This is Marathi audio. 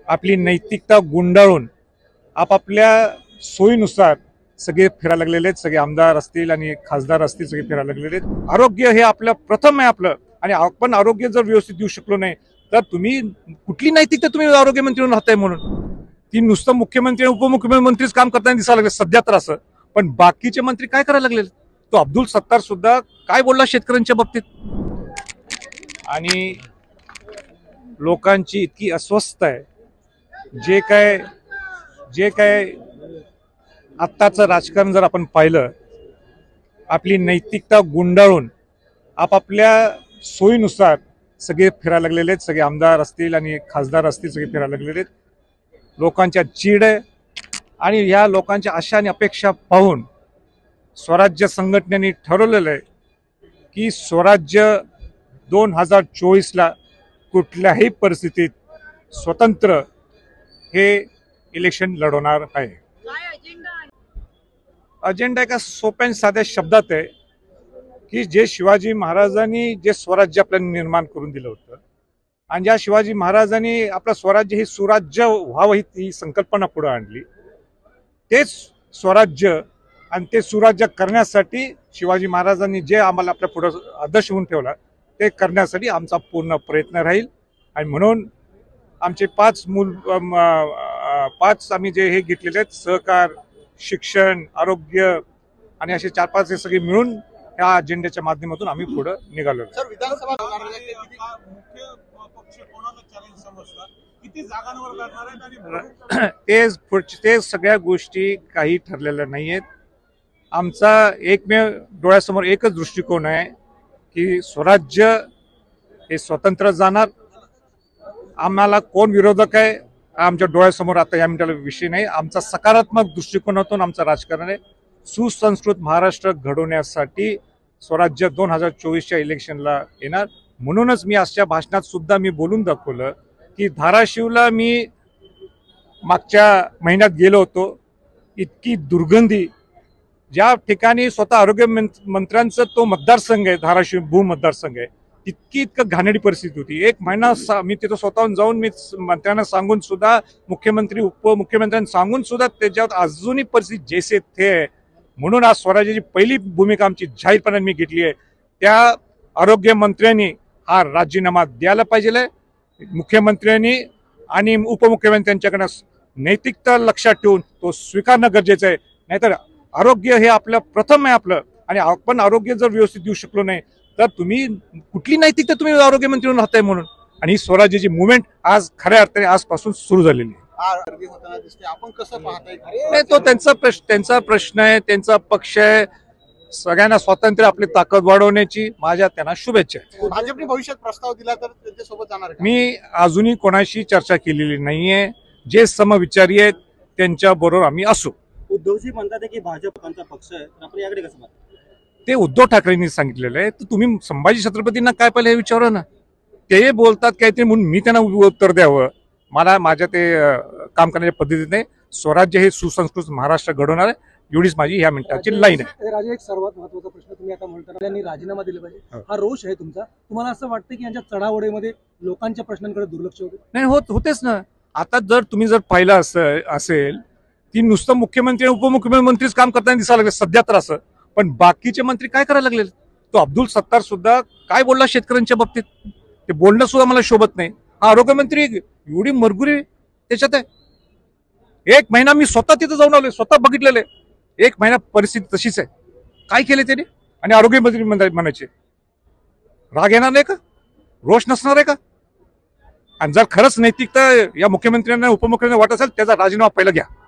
आपली नैतिकता गुंडाळून आपापल्या सोयीनुसार सगळे फिरायला लागलेले आहेत. सगळे आमदार असतील आणि खासदार असतील, सगळे फिरायला लागलेले आहेत. आरोग्य हे आपलं प्रथम आहे आपलं, आणि आपण आरोग्य जर व्यवस्थित देऊ शकलो नाही तर तुम्ही कुठली नैतिकता तुम्ही आरोग्यमंत्री म्हणून राहताय म्हणून. ती नुसतं मुख्यमंत्री आणि उपमुख्यमंत्रीच काम करताना दिसायला लागले सध्या तर असं, पण बाकीचे मंत्री काय करायला लागले. तो अब्दुल सत्तार सुद्धा काय बोलला शेतकऱ्यांच्या बाबतीत. आणि लोकांची इतकी अस्वस्थ आहे. जे काय आत्ताचं राजकारण जर आपण पाहिलं, आपली नैतिकता गुंडाळून आपापल्या सोयीनुसार सगळे फिरायला लागलेले आहेत. सगळे आमदार असतील आणि खासदार असतील, सगळे फिरायला लागलेले आहेत. लोकांच्या चीड आहे, आणि ह्या लोकांच्या आशा आणि अपेक्षा पाहून स्वराज्य संघटनेने ठरवलेलं आहे की स्वराज्य 2024ला कुठल्याही परिस्थितीत स्वतंत्र हे इलेक्शन लढवणार आहे. अजेंडा एका सोप्या आणि साध्या शब्दात आहे की जे शिवाजी महाराजांनी जे स्वराज्य आपल्याला निर्माण करून दिलं होतं, आणि ज्या शिवाजी महाराजांनी आपलं स्वराज्य हे सुराज्य व्हावं ही संकल्पना पुढे आणली, तेच स्वराज्य आणि ते सुराज्य करण्यासाठी शिवाजी महाराजांनी जे आम्हाला आपल्या पुढे आदर्श म्हणून ठेवला ते करण्यासाठी आमचा पूर्ण प्रयत्न राहील. आणि म्हणून आमचे पाच आम्ही जे हे घेतलेले आहेत, सहकार, शिक्षण, आरोग्य आणि असे 4-5 हे सगळे मिळून या अजेंड्याच्या माध्यमातून आम्ही पुढे निघालो. सर, विधानसभा मुख्य पक्ष कोणाला चॅलेंज समजतात, किती जागांवर लढणार आहेत आणि ते सगळ्या गोष्टी काही ठरलेल्या नाही आहेत. आमचा एकमेव डोळ्यासमोर एकच दृष्टिकोन आहे की स्वराज्य हे स्वतंत्र जाणार. आम्हाला कोण विरोधक आहे आमच्या डोळ्यासमोर आता या मिनिटाला विषय नाही. आमचा सकारात्मक दृष्टिकोनातून आमचं राजकारण आहे. सुसंस्कृत महाराष्ट्र घडवण्यासाठी स्वराज्य 2024च्या इलेक्शनला येणार. म्हणूनच मी आजच्या भाषणात सुद्धा मी बोलून दाखवलं की धाराशिवला मी मागच्या महिन्यात गेलो होतो. इतकी दुर्गंधी, ज्या ठिकाणी स्वतः आरोग्य मंत्र्यांचा तो मतदारसंघ आहे, धाराशिव भूमतदारसंघ आहे, इतकं घाणेरडी परिस्थिती होती. एक महिना मी तिथं स्वतःहून जाऊन मी मंत्र्यांना सांगून सुद्धा, मुख्यमंत्री उपमुख्यमंत्र्यांना सांगून सुद्धा त्याच्यावर अजूनही परिस्थिती जैसे थे आहे. म्हणून आज स्वराज्याची पहिली भूमिका आमची जाहीरपणे मी घेतली आहे. त्या आरोग्य मंत्र्यांनी हा राजीनामा द्यायला पाहिजे. मुख्यमंत्र्यांनी आणि उपमुख्यमंत्र्यांच्याकडे नैतिकता लक्षात ठेवून तो स्वीकारणं गरजेचं आहे. नाहीतर आरोग्य हे आपलं प्रथम आहे आपलं, आणि आपण आरोग्य जर व्यवस्थित देऊ शकलो नाही तर तुम्ही कुठली नैतिकता तुम्ही आरोग्यमंत्री म्हणून राहताय म्हणून. आणि ही स्वराज्याची मुवमेंट आज खऱ्या अर्थाने आजपासून सुरू झालेली आहे. आपण कसं पाहताय? नाही, तो त्यांचा प्रश्न आहे, त्यांचा पक्ष आहे. सगळ्यांना स्वातंत्र्य, आपली ताकद वाढवण्याची माझ्या त्यांना शुभेच्छा आहेत. भाजपने भविष्यात प्रस्ताव दिला तर त्यांच्यासोबत जाणार का? मी अजूनही कोणाशी चर्चा केलेली नाहीये. जे समविचारी आहेत त्यांच्या बरोबर आम्ही असू. उद्धवजी म्हणतात की भाजपचा पक्ष आहे, तर आपण याकडे कसं पाहतो? ते उद्धव ठाकरेंनी सांगितलेलं आहे. तर तुम्ही संभाजी छत्रपतींना काय पाहिलं हे विचारा ना. ते बोलतात काहीतरी म्हणून मी त्यांना उत्तर द्यावं. मला माझ्या ते काम करण्याच्या पद्धतीने स्वराज्य हे सुसंस्कृत महाराष्ट्र घडवणार आहे, एवढीच माझी ह्या मिनिटाची लाईन आहे. राजे, एक सर्वात महत्वाचा प्रश्न तुम्ही आता म्हणताना त्यांनी राजीनामा दिला पाहिजे, हा रोष आहे तुमचा. तुम्हाला असं वाटतं की यांच्या चढावडीमध्ये लोकांच्या प्रश्नांकडे दुर्लक्ष होते? नाही, होतेच ना. आता तुम्ही जर पाहिलं असेल ती नुसतं मुख्यमंत्री आणि उपमुख्यमंत्रीच काम करताना दिसायला लागले सध्या तर असं, पण बाकीचे मंत्री काय करायला लागले. तो अब्दुल सत्तार सुद्धा काय बोलला शेतकऱ्यांच्या बाबतीत, ते बोलणं सुद्धा मला शोभत नाही. हा आरोग्यमंत्री एवढी मरगुरी त्याच्यात आहे. एक महिना मी स्वतः तिथं जाऊन आलोय, स्वतः बघितलेलं आहे. एक महिना परिस्थिती तशीच आहे. काय केले त्याने? आणि आरोग्यमंत्री म्हणायचे राग येणार नाही का, रोष नसणार आहे का? आणि जर खरंच नैतिकता या मुख्यमंत्र्यांना उपमुख्यमंत्र्यांना वाटत असेल त्याचा राजीनामा पहिला घ्या.